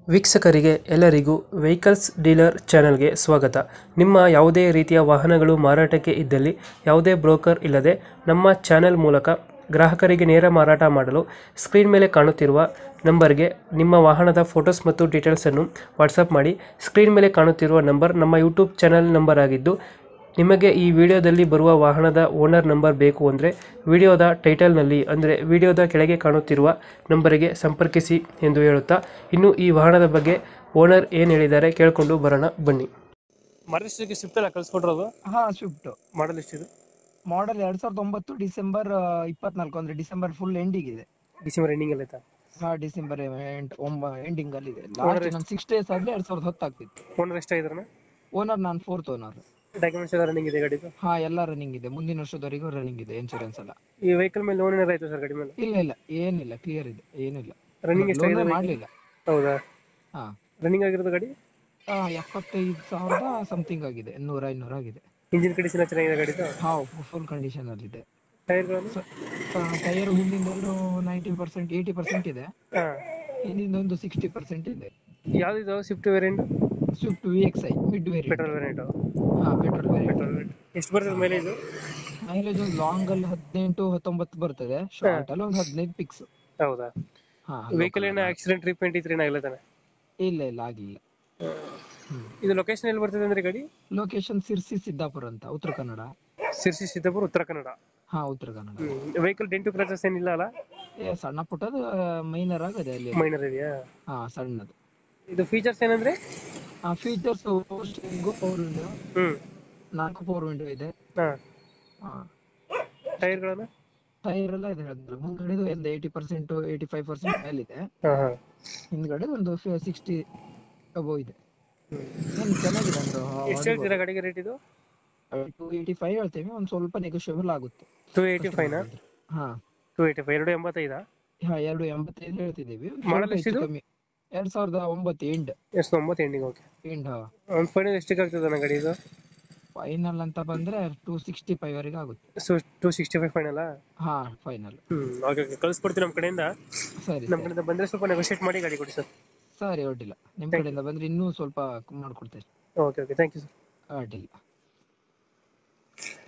ವೀಕ್ಷಕರಿಗೆ ಎಲ್ಲರಿಗೂ vehicles dealer ಚಾನೆಲ್ಗೆ ಸ್ವಾಗತ. ನಿಮ್ಮ ಯಾವುದೇ ರೀತಿಯ ವಾಹನಗಳು ಮಾರಾಟಕ್ಕೆ ಇದ್ದಲ್ಲಿ ಯಾವುದೇ ಬ್ರೋಕರ್ ಇಲ್ಲದೆ ನಮ್ಮ ಚಾನೆಲ್ ಮೂಲಕ ಗ್ರಾಹಕರಿಗೆ ನೇರ ಮಾರಾಟ ಮಾಡಲು ಸ್ಕ್ರೀನ್ ಮೇಲೆ ಕಾಣುತ್ತಿರುವ ನಂಬರ್ಗೆ ನಿಮ್ಮ ವಾಹನದ ಫೋಟೋಸ್ ಮತ್ತು ಡೀಟೇಲ್ಸನ್ನು ವಾಟ್ಸಪ್ ಮಾಡಿ. ಸ್ಕ್ರೀನ್ ಮೇಲೆ ಕಾಣುತ್ತಿರುವ ನಂಬರ್ ನಮ್ಮ ಯೂಟ್ಯೂಬ್ ಚಾನೆಲ್ ನಂಬರ್ ಆಗಿದ್ದು, ನಿಮಗೆ ಈ ವಿಡಿಯೋದಲ್ಲಿ ಬರುವ ವಾಹನದ ಓನರ್ ನಂಬರ್ ಬೇಕು ಅಂದರೆ ವಿಡಿಯೋದ ಟೈಟಲ್ನಲ್ಲಿ ಅಂದರೆ ವಿಡಿಯೋದ ಕೆಳಗೆ ಕಾಣುತ್ತಿರುವ ನಂಬರಿಗೆ ಸಂಪರ್ಕಿಸಿ ಎಂದು ಹೇಳುತ್ತಾ, ಇನ್ನು ಈ ವಾಹನದ ಬಗ್ಗೆ ಓನರ್ ಏನು ಹೇಳಿದ್ದಾರೆ ಕೇಳಿಕೊಂಡು ಬರೋಣ ಬನ್ನಿ. ಮಾರುತಿಗೆ ಸ್ವಿಫ್ಟ್ ಎಲ್ಲ ಕಳಿಸ್ಕೊಟ್ರದು? ಹಾ, ಸ್ವಿಫ್ಟ್ ಮಾಡಲ್ ಎಷ್ಟಿದೆ? ಮಾಡೆಲ್ 2009 ಡಿಸೆಂಬರ್ 24, ಅಂದ್ರೆ ಡಿಸೆಂಬರ್ ಫುಲ್ ಎಂಡಿಂಗ್ ಇದೆ. ಡಿಸೆಂಬರ್ ಎಂಡಿಂಗ್ ಅಲ್ಲಿ ಆಯ್ತಾ? ಹಾ, ಡಿಸೆಂಬರ್ ಎಂಡಿಂಗ್ ಅಲ್ಲಿ ಇದೆ. ಲಾಸ್ಟ್ ನಾನು 6 ಡೇಸ್ ಆದ್ರೆ 2010 ಆಗ್ತಿತ್ತು. ಓನರ್ ಎಷ್ಟಾಗಿದ್ರಣ? ಓನರ್ ನಾನು 4th ಓನರ್. ಡಾಕ್ಯುಮೆಂಟ್ಸ್ ಎಲ್ಲ ರನ್ನಿಂಗ್ ಇದೆ ಗಾಡಿದು? ಹಾ, ಎಲ್ಲ ರನ್ನಿಂಗ್ ಇದೆ. ಮುಂದಿನ ವರ್ಷದವರೆಗೂ ರನ್ನಿಂಗ್ ಇದೆ ಇನ್ಶೂರೆನ್ಸ್ ಎಲ್ಲ. ಈ ವೆಹಿಕಲ್ ಮೇಲೆ ಲೋನ್ ಏನಾರ ಆಯ್ತು ಸರ್ ಗಾಡಿ ಮೇಲೆ? ಇಲ್ಲ ಏನಿಲ್ಲ, ಕ್ಲಿಯರ್ ಇದೆ, ಏನಿಲ್ಲ. ರನ್ನಿಂಗ್ ಲೋನ್ ಎಷ್ಟಾಗಿದೆ? ಮಾಡ್ಲಿಲ್ಲ. ಹೌದಾ? ಹಾ, ರನ್ನಿಂಗ್ ಆಗಿರೋದು ಗಾಡಿ? 75,000 ಸಮಥಿಂಗ್ ಆಗಿದೆ, 100 ಆಗಿದೆ. ಇಂಜಿನ್ ಕಂಡೀಷನ್ ಚೆನ್ನಾಗಿದೆ ಗಾಡಿದು? ಹಾ, ಫುಲ್ ಕಂಡೀಷನ್ ಅಲ್ಲಿ ಇದೆ. ಟೈರ್ಗಳನ್ನು? ಟೈರ್ ಹಿಂದಿಂದ 90%, 80% ಇದೆ. ಹಾಂ. ಹಿಂದಿಂದ ಒಂದು 60% ಇದೆ. ಯಾವ್ದಿದು Swift variant? Swift VXi mid variant. Petrol variant? ಹಾ, ಪೆಟ್ರೋಲ್ ವೇರಿಯಂಟ್. Petrol variant. ಎಷ್ಟು ಬರ್ತದೆ ಮೈಲೇಜ್? ಮೈಲೇಜ್ ಲಾಂಗ್ ಅಲ್ಲಿ 18-19 ಬರ್ತದೆ, ಶಾರ್ಟ್ ಅಲ್ಲಿ ಒಂದು 15 ಫಿಕ್ಸ್. ಹೌದಾ? ಹಾ, ವೆಹಿಕಲ್ ಏನೋ ಆಕ್ಸಿಡೆಂಟ್ ರೀಪೇಂಟ್ ಇದ್ರೆ ಏನಾಗಲ್ಲ ತಾನೆ? ಇಲ್ಲ ಆಗಿಲ್ಲ. ಇದು ಲೊಕೇಶನ್ ಎಲ್ಲಿ ಬರ್ತದೆ ಅಂದ್ರೆ ಗಾಡಿ? ಲೊಕೇಶನ್ ಸಿರ್ಸಿ ಸಿದ್ದಾಪುರ ಅಂತ, ಉತ್ತರ ಕನ್ನಡ. ಸಿರ್ಸಿ ಸಿದ್ದಾಪುರ, ಉತ್ತರ ಕನ್ನಡ. ಹಾ, Uttara Kannada. Vehicle dent scratches ಏನಿಲ್ಲ ಅಲ್ಲ? ಸಣ್ಣ ಪುಟ್ಟದು ಮೈನರ್ ಆಗದೆ ಅಲ್ಲಿ. ಮೈನರ್ ಇದೆಯಾ? ಹಾ, ಸಣ್ಣದು. ಇದು ಫೀಚರ್ಸ್ ಏನಂದ್ರೆ? Features power window, 4 power window ಇದೆ. ಹಾ, ಟೈರ್ಗಳನ್ನು? ಟೈರ್ ಎಲ್ಲ ಇದೆ. ಮುಂದ್ಗಡೆ ಒಂದು 80% 85% ಮೇಲಿದೆ. ಹಿಂದ್ಗಡೆ ಒಂದು 60 ಅಬೌವ್ ಇದೆ. ಏನು ಚೆನ್ನಾಗಿದೆ. ಅಂದ್ರೆ ಎಷ್ಟು ಹೇಳ್ತೀರಾ ಗಾಡಿಗೆ ರೇಟ್ ಇದು? 285 ಹೇಳ್ತೇವೆ, ಒಂದು ಸ್ವಲ್ಪ ನೆಗೋಷಿಯಬಲ್ ಆಗುತ್ತೆ. 285 ನಾ? ಹಾ, 285 285. ಹಾ, 285 ಹೇಳ್ತಿದ್ದೀವಿ. ಮಾಡಲ್ ಎಷ್ಟಿದು? 2009 ಎಂಡ್. ಎಷ್ಟು? 9 ಎಂಡಿಂಗ್. ಓಕೆ. ಎಂಡ್. ಒಂದು ಫೈನಲ್ ಎಷ್ಟಿಗೆ ಆಗ್ತದೆ ನನ್ನ ಗಾಡಿ ಇದು? ಫೈನಲ್ ಅಂತ ಬಂದ್ರೆ 265 ವರೆಗೆ ಆಗುತ್ತೆ. 265 ಫೈನಲ್? ಹಾ, ಫೈನಲ್. ಓಕೆ ಕಳಿಸ್ಕೊಡ್ತೀನಿ ನಮ್ಮ ಕಡೆಯಿಂದ. ಸರಿ, ನಮ್ಮ ಕಡೆಯಿಂದ ಬಂದರೆ ಸ್ವಲ್ಪ ನೆಗೋಷಿಯೇಟ್ ಮಾಡಿ ಗಾಡಿ ಕೊಡಿ ಸರ್. ಸರಿ, ಅಡ್ಡಿಲ್ಲ. ನಿಮ್ಮ ಕಡೆಯಿಂದ ಬಂದ್ರೆ ಇನ್ನೂ ಸ್ವಲ್ಪ ಮಾಡ್ಕೊಡ್ತೇನೆ. Okay thank you sir. ಅಡ್ಡಿಲ್ಲ.